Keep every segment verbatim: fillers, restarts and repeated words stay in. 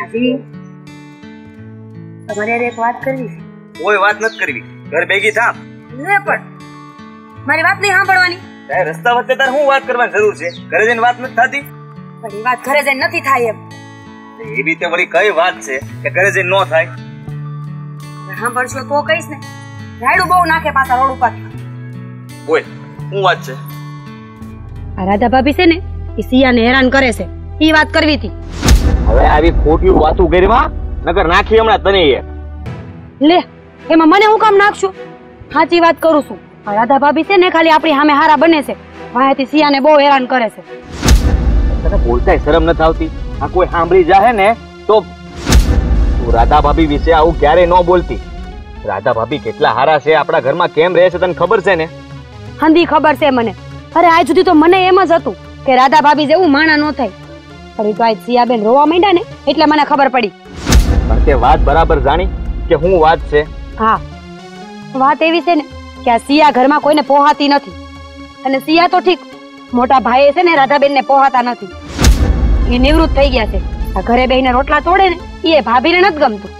ભાભી તમારે યાર એક વાત કરવી છે. કોઈ વાત નથી કરવી, ઘર ભેગી થા. લે પણ મારી વાત નહીં સાંભળવાની. તારે રસ્તા વચ્ચે તારે શું વાત કરવાની જરૂર છે? ઘરે જઈને વાત નથી થતી? પણ એ વાત ઘરે જઈને નથી થાય એમ. એ રીતે વળી કઈ વાત છે કે ઘરે જઈને ન થાય? સાંભળશો તો કહીશ ને. રાયડું બહુ નાખે પાછા રોડ ઉપર. બોલ શું વાત છે? આ રાધા ભાભી છે ને એ સિયાને હેરાન કરે છે, એ વાત કરવી હતી. હવે આવી ખોટી વાતો કરીમાં નકર નાખી હમણાં તને એક. લે એમાં મને હું કામ નાખશું? સાચી વાત કરું છું. આ રાધા ભાભી છે ને ખાલી આપણી સામે હારા બને છે, વાંહેથી સિયાને બહુ હેરાન કરે છે. તને બોલતાય શરમ નથી આવતી? આ કોઈ સાંભળી જાહે ને તો તું રાધા ભાભી વિશે આવું ક્યારે ન બોલતી. રાધા ભાભી કેટલા હારા છે, આપણા ઘરમાં કેમ રહે છે તને ખબર છે ને? હંધી ખબર છે મને. અરે આજ સુધી તો મને એમ જ હતું કે રાધા ભાભી જેવું માણા ન થાય, પણ તો આજ સિયાબેન રોવા માંડ્યા ને એટલે મને ખબર પડી. પણ તે વાત બરાબર જાણી કે હું વાત છે? હા, વાત એવી છે ને કે આ સિયા ઘરમાં કોઈને પોહાતી નથી, અને સિયા તો ઠીક, મોટા ભાઈ છે ને રાધાબેન ને પોહાતા નથી. એ નિવૃત્ત થઈ ગયા છે. આ ઘરે બેહીને રોટલા તોડે ને એ ભાભીને નથી ગમતું.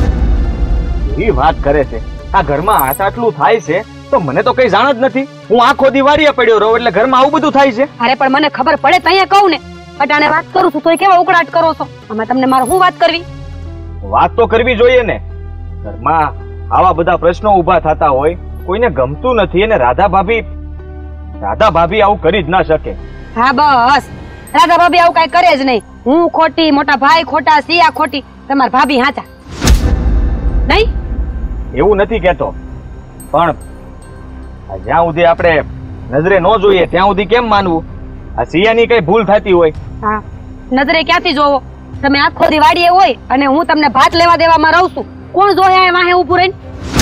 એ વાત કરે છે. આ ઘરમાં આ આટલું થાય છે તો મને તો કઈ જાણ જ નથી. હું આખો દિવાળીએ પડ્યો રહું એટલે ઘરમાં આવું બધું થાય છે. અરે પણ મને ખબર પડે તો અહીંયા કહું ને. અટાણે વાત કરું છું તો કેવા ઉકળાટ કરો છો? આમાં તમને મારે શું વાત કરવી? વાત તો કરવી જોઈએ ને. ઘરમાં આવા બધા પ્રશ્નો ઉભા થતા હોય, કોઈને ગમતું નથી, અને રાધા ભાભી રાધા ભાભી આવું કરી જ ના શકે. હા બસ, રાધા ભાભી આવું કઈ કરે જ નહીં. હું ખોટી, મોટા ભાઈ ખોટા, સિયા ખોટી, તમારા ભાભી હાચા નહીં. એવું નથી કેતો, પણ જ્યાં સુધી આપણે નજરે ન જોઈએ ત્યાં સુધી કેમ માનવું? આ સિયાની કઈ ભૂલ થતી હોય. હા, નજરે ક્યાંથી જોવો? તમે આખો દી વાડીએ હોય અને હું તમને ભાત લેવા દેવામાં રહું છું. કોણ જોહે વાહે ઊભું રહીને?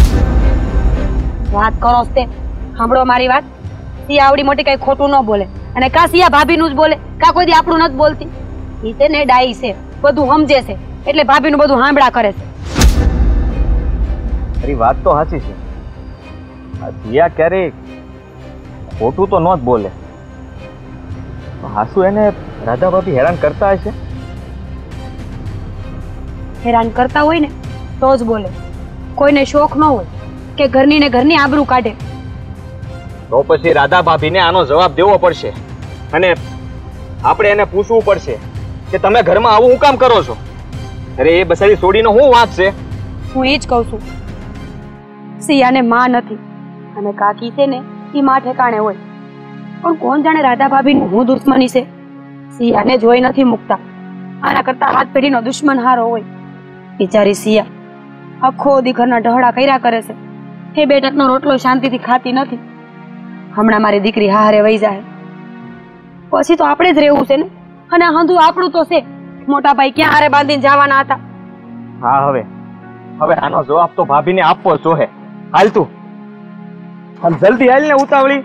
વાત કરો તે સાંભળો મારી વાત. સિયા આવડી મોટી કઈ ખોટું ન બોલે, અને કા સિયા ભાભીનું જ બોલે, કા કોઈ દી આપણું નથી બોલતી. ઈ છે ને ડાઈ છે, બધું સમજે છે, એટલે ભાભીનું બધું સાંભળા કરે છે. તારી વાત તો સાચી છે. આ સિયા ક્યારેય ખોટું તો ન જ બોલે. હાસુ એને રાધા ભાભી હેરાન કરતા હશે? હેરાન કરતા હોય ને તો જ બોલે. કોઈને શોખ ન હોય કે ઘરની ને ઘરની આબરૂ કાઢે તો પછી રાધા ભાભીને આનો જવાબ દેવો પડશે, અને આપણે એને પૂછવું પડશે કે તમે ઘરમાં આવું શું કામ કરો છો? અરે એ બસારી છોડીનો શું વાત છે? હું એ જ કહું છું. સિયાને માં નથી અને કાકી છે ને એ માં ઠેકાણે હોય, પણ કોણ જાણે રાધા ભાભીનું હું દુશ્મની છે. સિયાને જોઈ નથી મૂકતા. આના કરતા હાથ પેઢીનો દુશ્મન હારો હોય. બિચારી સિયા આખો દી ઘરના ઢહડા કર્યા કરે છે. એ બેટકનો રોટલો શાંતિથી ખાતી નથી. હમણાં મારી દીકરી હારે વહી જાય પછી તો આપણે જ રહેવું છે ને, અને હંધું આપણું તો છે. મોટા ભાઈ ક્યાં હારે બાંધીને જવાના હતા? હા, હવે હવે આનો જવાબ તો ભાભીને આપવો જોઈએ. હાલ તું આમ જલ્દી હાલ ને, ઉતાવળી.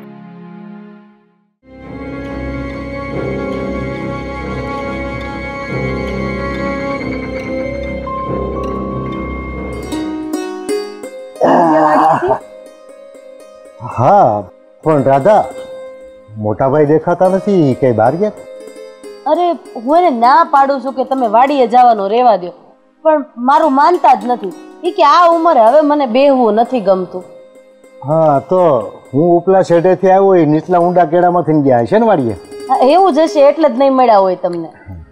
હા, પણ રાધા મોટાભાઈ દેખાતા નથી, કઈ બહાર ગયા? અરે હું એને ના પાડું છું કે તમે વાડીએ જવાનું રેવા દો, પણ મારું માનતા જ નથી. એ કે આ ઉંમરે હવે મને બેહવું નથી ગમતું. હા, તો હું ઉપલા શેઢેથી આવ્યો હોય, નીચલા ઊંડા કેળામાંથી ગયા હશે ને વાડીએ? એવું જ હશે, એટલે જ નહીં મળ્યા હોય તમને.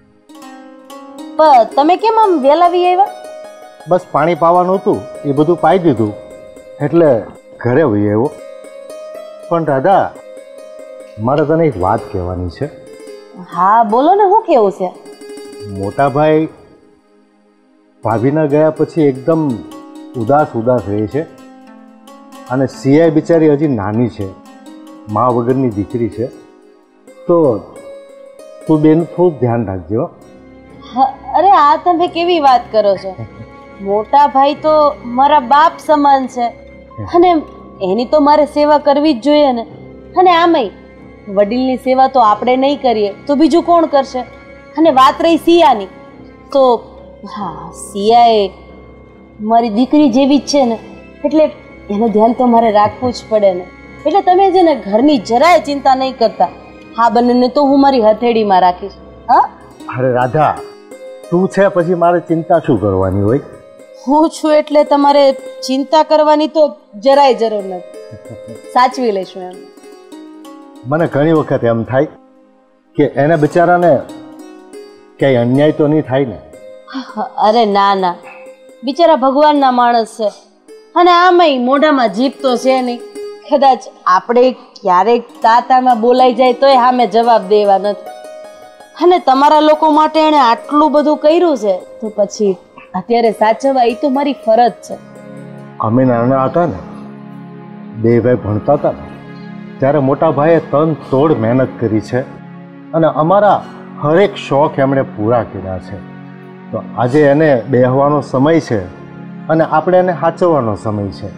પણ તમે કેમ આમ વેલાવી આવ્યા? બસ પાણી પાવાનું હતું, એ બધું પાઈ દીધું એટલે ઘરે વહી આવ્યો. પણ દાદા, મારે તને એક વાત કહેવાની છે. હા બોલો ને, શું કેવું છે? મોટા ભાઈ ભાભીના ગયા પછી એકદમ ઉદાસ ઉદાસ રહે છે, અને સિયાઈ બિચારી હજી નાની છે, મા વગરની દીકરી છે. તો તું બેન થોડું ધ્યાન રાખજો. અરે આ તમે કેવી વાત કરો છો? મોટા ભાઈ તો મારા બાપ સમાન છે, અને એની તો મારે સેવા કરવી જ જોઈએ ને. અને આમાંય વડીલની સેવા તો આપણે નહીં કરીએ તો બીજું કોણ કરશે? અને વાત રહી સિયાની, તો હા, સિયા એ મારી દીકરી જેવી જ છે ને, એટલે એનું ધ્યાન તો મારે રાખવું જ પડે ને. એટલે તમે છે ને ઘરની જરાય ચિંતા નહીં કરતા. હા, બંનેને તો હું મારી હથેળીમાં રાખીશ. હા અરે રાધા, તું છે પછી મારે ચિંતા શું કરવાની હોય? હું છું એટલે તમારે ચિંતા કરવાની તો જરાય જરૂર નથી. સાચવી લઈશું એમ. મને ઘણી વખત એમ થાય કે એને બિચારાને ક્યાંય અન્યાય તો નહીં થાય ને. અરે ના ના, બિચારા ભગવાનના માણસ છે, અને આમાંય મોઢામાં જીભ તો છે નહીં. કદાચ આપણે ક્યારેક તાતામાં બોલાઈ જાય તોય સામે જવાબ દેવા નથી. અને તમારા લોકો માટે એણે આટલું બધું કર્યું છે તો પછી અત્યારે સાચવવા એ તો મારી ફરજ છે. અમે નાના હતા ને, બે ભાઈ ભણતા હતા ને, ત્યારે મોટા ભાઈએ તન તોડ મહેનત કરી છે અને અમારા હરેક શોખ એમણે પૂરા કર્યા છે. તો આજે એને બેહવાનો સમય છે અને આપણે એને સાચવવાનો સમય છે.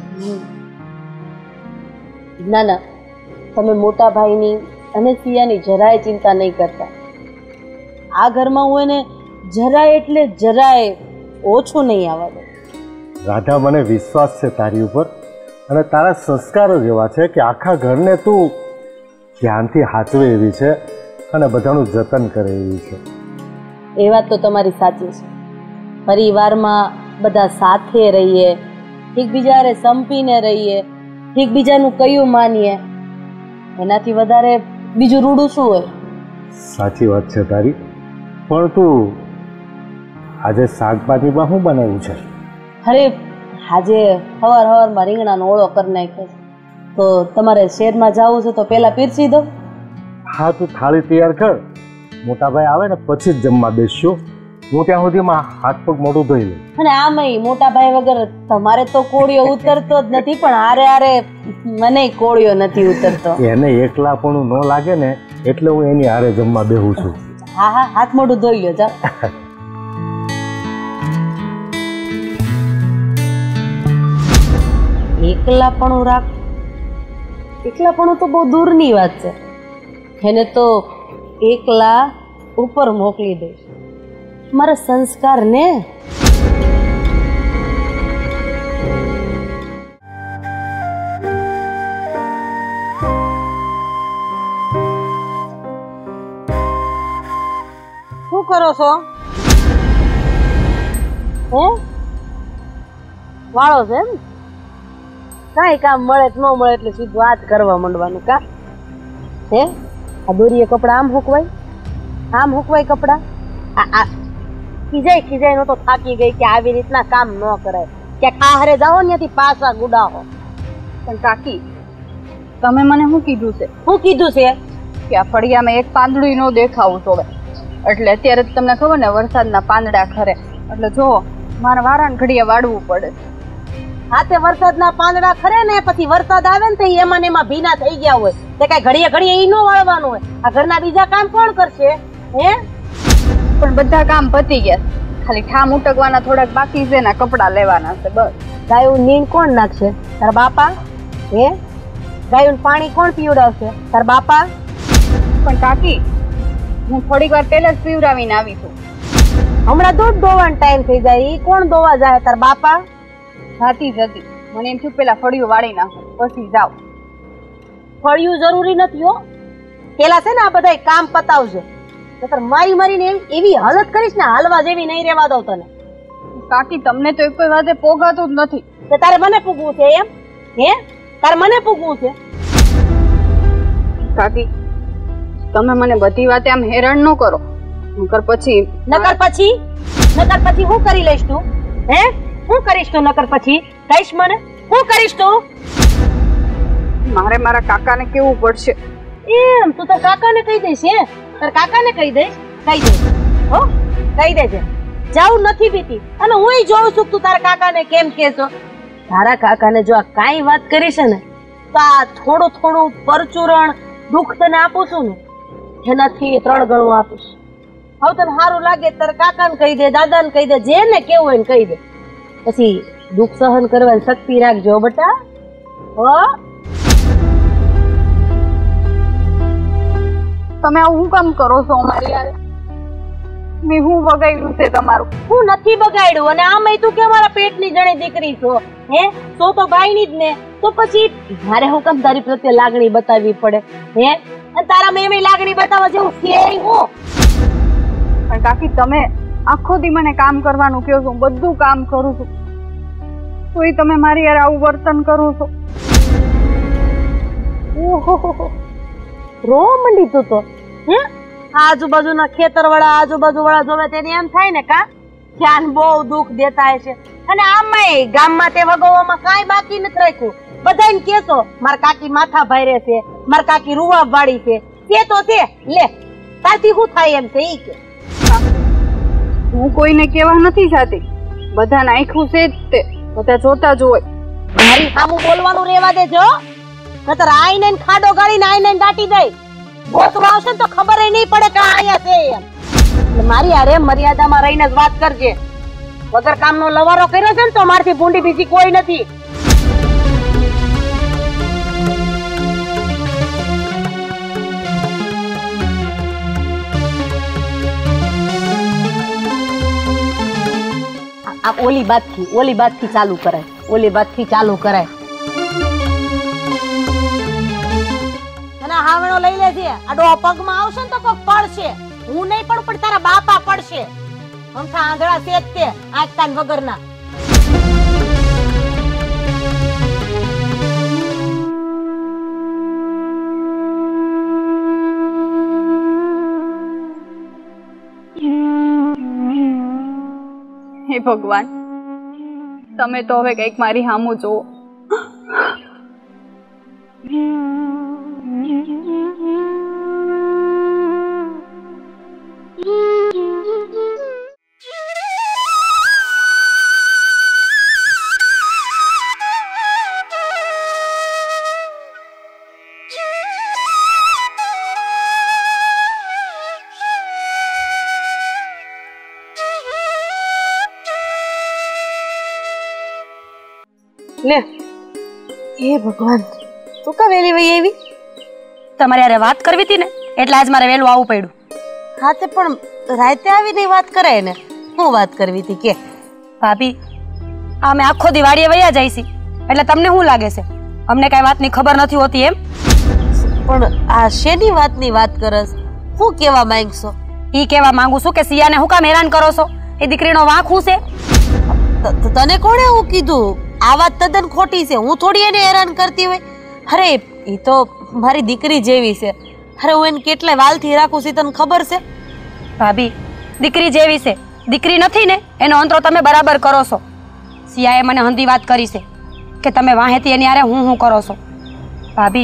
ના ના, તમે મોટા ભાઈની અને સિયાની જરાય ચિંતા નહીં કરતા. આ ઘરમાં હું એને જરાય એટલે જરાય ઓછું નહીં આવવા દઉં. રાધા, મને વિશ્વાસ છે તારી ઉપર, અને તારા સંસ્કારો જેવા છે કે આખા ઘરને તું ધ્યાનથી સાચવે એવી છે અને બધાનું જતન કરે એવી છે. એ વાત તો તમારી સાચી છે. પરિવારમાં બધા સાથે રહીએ, એકબીજાને સંપીને રહીએ, એકબીજાનું કયું માનીએ, એનાથી વધારે બીજું રૂડું શું હોય? સાચી વાત છે તારી. પણ તું આજે શાકભાજીમાં શું બનાવ્યું છે? અરે આજે સવાર સવારમાં રીંગણાનો ઓળો કરી નાખ્યો છે. તો તમારે શહેરમાં જવું છે તો પહેલાં પીરસી દો. હા, તું થાળી તૈયાર કર, મોટાભાઈ આવે ને પછી જ જમવા બેસશું. હું ત્યાં સુધીમાં હાથ પગ મોઢું ધોઈ લઉં. અને આમાંય મોટા ભાઈ વગર તમારે તો કોળિયો ઉતરતો જ નથી, પણ આરે આરે મને કોળિયો નથી ઉતરતો. એને એકલાપણું ન લાગે ને એટલે હું એની હારે જમવા બેહું છું. હા હા, હાથ મોઢું ધોઈ લ્યો. જાઓ. એકલાપણું રાખ, એકલાપણું તો બહુ દૂરની વાત છે. એને તો એકલા ઉપર મોકલી દઈશ. મારા સંસ્કાર ને શું કરો છો? હે વાળો છે એમ? કાંઈ કામ મળે કે ન મળે એટલે સીધું આ જ કરવા માંડવાનું. કા હે આ દોરીએ કપડા આમ હુકવાય, આમ હુકવાય કપડા? આ આ ખીજાય ખીજાય નો તો થાકી ગઈ કે આવી રીતના કામ ન કરાય. ક્યાંક આહારે જાઓ ને ત્યાંથી પાછા ગુડાહો. પણ કાકી, તમે મને શું કીધું છે? શું કીધું છે? કે આ ફળિયામાં એક પાંદડું ન દેખાવું જોવે. એટલે અત્યારે તમને ખબર ને વરસાદના પાંદડા ખરે, એટલે જો મારે વારાને ઘડીએ વાળવું પડે. હા, તે વરસાદના પાંદડા ખરે ને પછી વરસાદ આવે ને તો એમાં ને એમાં ભીના થઈ ગયા હોય તે કઈ ઘડીએ ઘડીએ ઈ ન વાળવાનું હોય. આ ઘરના બીજા કામ કોણ કરશે? હે પણ બધા કામ પતી ગયા, ખાલી ઠામ ઉટકવાના થોડાક બાકી છે ને કપડા લેવાના છે બસ. ગાયું નીણ કોણ નાખશે? તાર બાપા. હે ગાયું પાણી કોણ પીવડાવશે? તાર બાપા. પણ કાકી, હું થોડીક વાર પહેલા જ પીવડાવીને આવી છું. હમણાં દૂધ દોવાનો ટાઈમ થઈ જાય, ઈ કોણ દોવા જાય? તાર બાપા. જાતી જતી મને એમ થયું પેલા ફળિયું વાળી નાખું પછી જાવ. ફળિયું જરૂરી નથી હો, પેલા છે ને આ બધા કામ પતાવજો. નકર મારી મારીને એવી હાલત કરીશ ને હાલવા જેવી નહીં રહેવા દઉં તને. કાકી, તમને તો એક કોઈ વાતે પોગાતું જ નથી. તો તારે મને પૂગવું છે એમ? હે તારે મને પૂગવું છે? કાકી, તમે મને બધી વાતે આમ હેરાન ન કરો. નકર પછી નકર પછી નકર પછી હું કરી લઈશ તું? હે હું કરીશ તું? નકર પછી કહીશ મને હું કરીશ તું? મારે મારા કાકાને કેવું પડશે. એમ તું તાર કાકાને કહી દઈશ? હે તાર કાકાને કહી દઈશ? કહી દઈશ હો, કહી દેજે. જાઉં નથી બીતી, અને હુંય જોઉં છું તું તારા કાકાને કેમ કહેશો. તારા કાકાને જો આ કાંઈ વાત કરી છે ને તો આ થોડું થોડું પરચુરણ દુઃખ તને આપું છું ને એનાથી ત્રણ ગણું આપીશ. હવે તને સારું લાગે તારા કાકાને કહી દે, દાદાને કહી દે, જેને કેવું હોય ને કહી દે. પછી દુઃખ સહન કરવાની શક્તિ રાખજો બટા. હો તમે આવું હું કામ કરો છો અમારી યાર? મેં હું બગાડ્યું છે તમારું? હું નથી બગાડ્યું, અને આમાંય તું કે મારા પેટની જણે દીકરી છો. હે તો તો ભાઈની જ ને, તો પછી મારે હું કામ તારી પ્રત્યે લાગણી બતાવવી પડે? હે અને તારામાં એવી લાગણી બતાવવા જેવું છે હું? પણ કાકી, તમે આખો દી મને કામ કરવાનું કહો છો, બધું કામ કરું છું, તોય તમે મારી યાર આવું વર્તન કરો છો. ઓહો, રોવા મંડી તું તો. હે આજુબાજુના ખેતર વાળા આજુબાજુ વાળા જોવે તેને એમ થાય ને કા ધ્યાન બહુ દુઃખ દેતા છે. અને આમાંય ગામમાં તે વગોવામાં કાંઈ બાકી નથી રાખ્યું. બધાને કેસો મારા કાકી માથા ભારે છે, મારા કાકી રૂવા વાળી છે, તે તો તે લે તારથી શું થાય એમ છે ઈ કે. હું કોઈને કહેવા નથી જાતી, બધા નાખ્યું છે જ તે, બધા જોતા જ હોય. મારી સામું બોલવાનું રેવા દેજો, નતર આઈને ખાડો ગાળીને આઈને દાટી દઈ. ગોતવા આવશે ને તો ખબર નહીં પડે કે આયા છે એમ. એટલે મારી હારે મર્યાદામાં રહીને જ વાત કરજે. વગર કામનો લવારો કર્યો છે ને તો મારથી ભૂંડી બીજી કોઈ નથી. આ ઓલી બાતથી ઓલી બાતથી ચાલુ કરાય, ઓલી બાતથી ચાલુ કરાય. અને હાવણો લઈ લેજે, આડો પગમાં આવશે ને તો કોક પડશે. હું નહીં પણ પણ તારા બાપા પડશે. હમથા આંધળા છે જ તે આજતાન વગરના. હે ભગવાન, તમે તો હવે કઈક મારી સામું જુઓ. લે હે ભગવાન, તું કા વેલી વઈ આવી? તમારે યારે વાત કરવી હતી ને એટલે આજ મારે વહેલું આવવું પડ્યું. હા તે પણ રાતે આવીને વાત કરાય ને. હું વાત કરવી હતી કે? ભાભી, અમે આખો દિવાળીએ વયા જઈશી એટલે તમને શું લાગે છે અમને કઈ વાતની ખબર નથી હોતી એમ? પણ આ શેની વાતની વાત કરસ? શું કેવા માંગશો? ઈ કેવા માંગુ છું કે સિયાને હું કામ હેરાન કરો છો? એ દીકરીનો વાંક શું છે? તને કોણે એવું કીધું? આ વાત તદ્દન ખોટી છે. હું થોડી એને હેરાન કરતી હોય? અરે એ તો મારી દીકરી જેવી છે. અરે હું એને કેટલા વાલથી રાખું છું તને ખબર છે? ભાભી, દીકરી જેવી છે, દીકરી નથી ને એનો અંતરો તમે બરાબર કરો છો. સિયાએ મને હંધી વાત કરી છે કે તમે વાહેથી એની હારે હું હું કરો છો. ભાભી,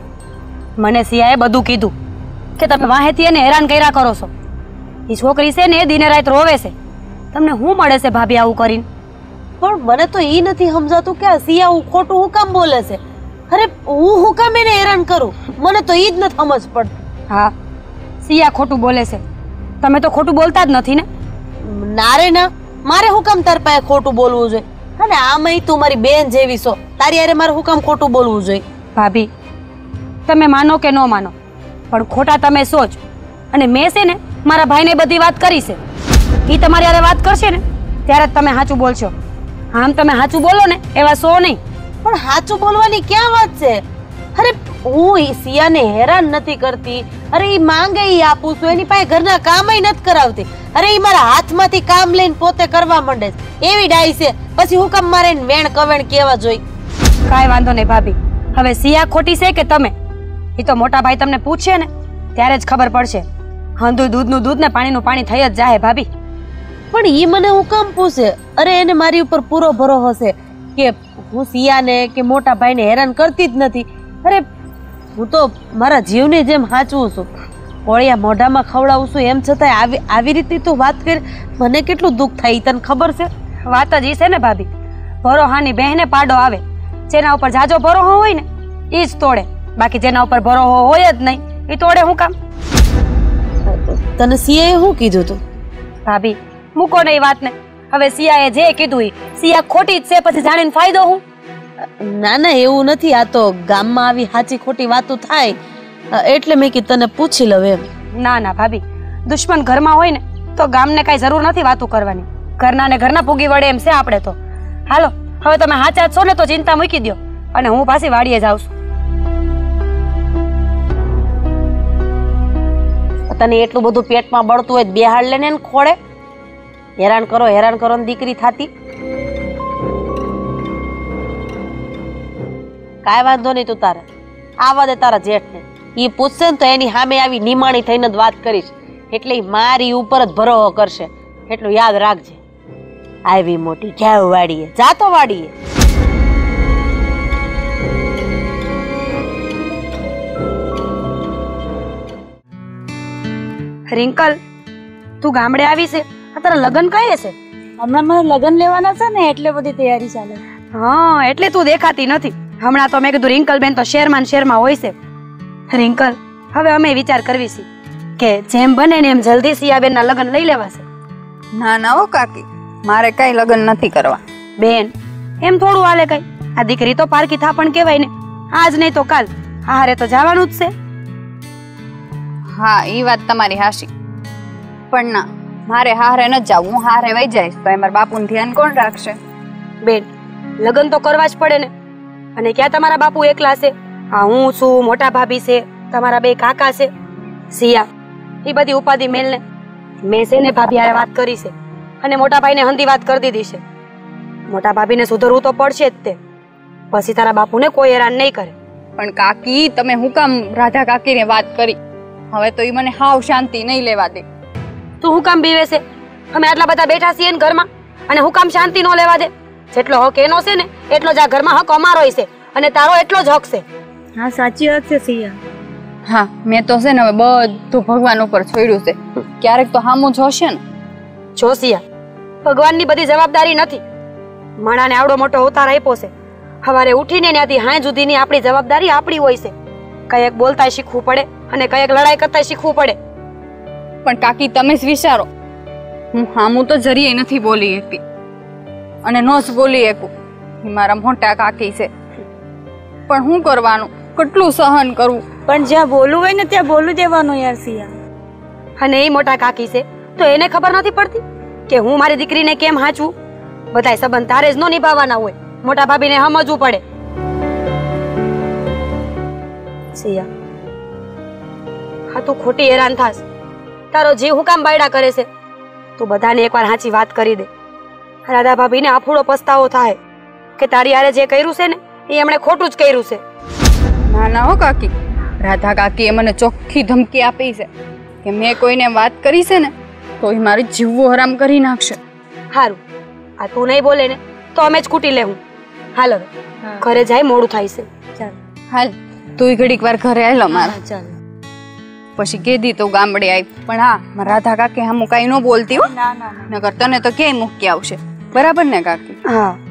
મને સિયાએ બધું કીધું કે તમે વાહેથી એને હેરાન કર્યા કરો છો. એ છોકરી છે ને એ દિને રાત રોવે છે. તમને શું મળે છે ભાભી આવું કરીને? પણ મને તો એ નથી સમજાતું કે આ સિયા હું ખોટું હું કામ બોલે છે. અરે હું હું કામ એને હેરાન કરું? મને તો એ જ નથી સમજ પડતી. હા, સિયા ખોટું બોલે છે, તમે તો ખોટું બોલતા જ નથી ને. ના રે ના, મારે હું કામ તાર પાસે ખોટું બોલવું જોઈએ? અને આમાં તું મારી બેન જેવી છો, તારી હારે મારે હું કામ ખોટું બોલવું જોઈએ? ભાભી, તમે માનો કે ન માનો પણ ખોટા તમે સોચ. અને મેં છે ને મારા ભાઈને બધી વાત કરી છે. એ તમારી હારે વાત કરશે ને ત્યારે જ તમે સાચું બોલશો. આમ તમે સાચું બોલો ને એવા સો નહીં. પણ સાચું બોલવાની ક્યાં વાત છે? અરે હું ઈ સિયાને હેરાન નથી કરતી. અરે ઈ માંગે ઈ આપું છું, એની પાસે ઘરના કામય નથી કરાવતી. અરે ઈ મારા હાથમાંથી કામ લઈને પોતે કરવા માંડે છે. એવી ડાઈ છે, પછી હું કામ મારે વેણ કવેણ કેવા જોઈ? કાંઈ વાંધો નહીં ભાભી. હવે સિયા ખોટી છે કે તમે, એ તો મોટા ભાઈ તમને પૂછશે ને ત્યારે જ ખબર પડશે. હંધું દૂધનું દૂધ ને પાણીનું પાણી થઈ જ જાય ભાભી. પણ ઈ મને હું કામ પૂછે? અરે એને મારી ઉપર પૂરો ભરોસો છે કે હું સિયાને કે મોટા ભાઈને હેરાન કરતી જ નથી. અરે હું તો મારા જીવની જેમ સાચવું છું. કોળિયા મોઢામાં ખવડાવું છું એમ છતાંય આવી આવી રીતે તું વાત કરી, મને કેટલું દુઃખ થાય તને ખબર છે? વાત જ ઈ છે ને ભાભી, ભરોહાની બહેને પાડો આવે. જેના ઉપર જાજો ભરોહો હોય ને એ જ તોડે, બાકી જેના ઉપર ભરોહો હોય જ નહીં એ તોડે હું કામ? તને સિયાએ શું કીધું તું? ભાભી મૂકો ને એ વાતને. હવે સિયાએ જે કીધું એ સિયા ખોટી જ છે, પછી જાણીને ફાયદો હું? ના ના એવું નથી. આ તો ગામમાં આવી સાચી ખોટી વાતો થાય એટલે મેં કીધું તને પૂછી લઉં એમ. ના ના ભાભી, દુશ્મન ઘરમાં હોય ને તો ગામને કઈ જરૂર નથી વાતો કરવાની. ઘરના ને ઘરના પૂગી વળે એમ છે આપણે તો. હાલો હવે તમે હાચા છો ને તો ચિંતા મૂકી દો અને હું પાછી વાડીએ જાઉં છું. તને એટલું બધું પેટમાં બળતું હોય બેહાડ લેને ખોડે. હેરાન કરો હેરાન કરો ને દીકરી થાતી. કાંઈ વાંધો નહીં, તું તારે આવા દે તારા જેઠને. ઈ પૂછશે ને તો એની સામે આવી નિમાણી થઈને જ વાત કરીશ, એટલે ઈ મારી ઉપર જ ભરોસો કરશે. એટલું યાદ રાખજે. આવી મોટી ઘેવ વાડીએ જાતો વાડીએ. રિંકલ, તું ગામડે આવી છે? આ તારા લગ્ન કહે છે? હમણાં મારે લગ્ન લેવાના છે ને એટલે બધી તૈયારી ચાલે. હા, એટલે તું દેખાતી નથી. હમણાં તો મેં કીધું રિંકલ બેન તો શેરમાં ને શેરમાં હોય છે. રિંકલ, હવે અમે વિચાર કરવી છે કે જેમ બને ને એમ જલ્દી સિયાબેન ના લગ્ન લઈ લેવાશે. ના ના હો કાકી, મારે કઈ લગ્ન નથી કરવા. બેન, એમ થોડું હાલે કઈ? આ દીકરી તો પારકી થાપણ કહેવાય ને. આજ નહીં તો કાલ હારે તો જવાનું જ છે. હા, એ વાત તમારી હાશી, પણ ના, મારે હારે ન જાવ. હું હારે વહી જઈશ તો મારા બાપુનું ધ્યાન કોણ રાખશે? બેન, લગ્ન તો કરવા જ પડે ને. અને ક્યાં તમારા બાપુ એકલા છે? હા, હું છું, મોટા ભાભી છે, તમારા બે કાકા છે, સિયા. એ બધી ઉપાધિ મેલને. મેં છે ને ભાભી હારે વાત કરી છે અને મોટા ભાઈને હંધી વાત કરી દીધી છે. મોટા ભાભીને સુધરવું તો પડશે જ તે. પછી તારા બાપુને કોઈ હેરાન નહીં કરે. પણ કાકી, તમે હું કામ રાધા કાકીને વાત કરી? હવે તો ઈ મને હાવ શાંતિ નહીં લેવા દે. તું હું કામ બીવે છે? અમે આટલા બધા બેઠા છીએ ને ઘરમાં, અને હું કામ શાંતિ નો લેવા દે? જેટલો હક એનો છે ને એટલો જ આ ઘરમાં હક અમારોય છે, અને તારો એટલો જ હક છે. હા, સાચી વાત છે સિયા. હા, મેં તો છે ને હવે બધું ભગવાન ઉપર છોડ્યું છે. ક્યારેક તો હામું જોશે ને. જો સિયા, ભગવાનની બધી જવાબદારી નથી. માણાને આવડો મોટો અવતાર આપ્યો છે. સવારે ઉઠીને ત્યાંથી હાંજ સુધીની આપણી જવાબદારી આપણી હોય છે. કયેક બોલતા શીખવું પડે અને કયેક લડાઈ કરતા શીખવું પડે. પણ કાકી, તમે જ વિચારો, હું હામું તો જરીએ નથી બોલી શકતી, અને નો જ બોલી શકું. મારા મોટા કાકી છે, પણ શું કરવાનું? કેટલું સહન કરવું? પણ જ્યાં બોલવું હોય ને ત્યાં બોલું દેવાનું યાર સિયા. અને એ મોટા કાકી છે તો એને ખબર નથી પડતી કે હું મારી દીકરીને કેમ હાચું? બધાય સંબંધ તારે જ નો નિભાવવાના હોય, મોટા ભાભીને સમજવું પડે. સિયા, હા, તું ખોટી હેરાન થાસ. તારો જીવ હું કામ બાયડા કરે છે? તું બધાને એકવાર સાચી વાત કરી દે. રાધા ભાભીને આફૂડો પસ્તાવો થાય કે તારી હારે જે કર્યું છે ને એ એમણે ખોટું જ કર્યું છે. ના ના હો કાકી, રાધા કાકીએ મને ચોખ્ખી ધમકી આપી છે કે મેં કોઈને વાત કરી છે ને તો એ મારી જીવવું હરામ કરી નાખશે. હારું, આ તું નહીં બોલે ને તો અમે જ કૂટી લેવું. હાલ હવે ઘરે જાય, મોડું થાય છે. ચાલ હાલ, તું ઘડીક વાર ઘરે આવેલો મારા. ચાલ. પછી કીધી તો ગામડે આવી. પણ હા, મારા રાધા કાકી હામું કાંઈ ન બોલતી હો. ના ના નકર તને તો ક્યાંય મૂકી આવશે. બરાબર ને કાકી? હા,